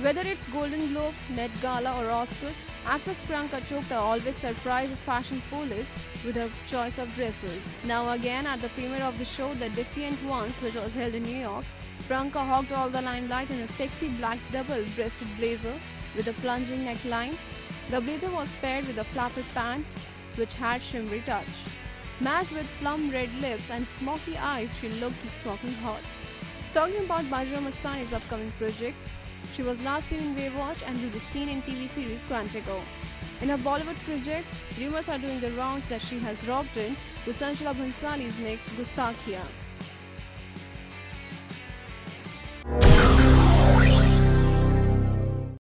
Whether it's Golden Globes, Met Gala or Oscars, actress Priyanka Chopra always surprises fashion police with her choice of dresses. Now again at the premiere of the show The Defiant Ones, which was held in New York, Priyanka hogged all the limelight in a sexy black double-breasted blazer with a plunging neckline. The blazer was paired with a flapped pant which had shimmery touch. Matched with plum red lips and smoky eyes, she looked smoking hot. Talking about Bajra Mastani's upcoming projects, she was last seen in Baywatch and will be seen in TV series Quantico. In her Bollywood projects, rumors are doing the rounds that she has rocked in with Sanshila Bhansali's next Gustakhia.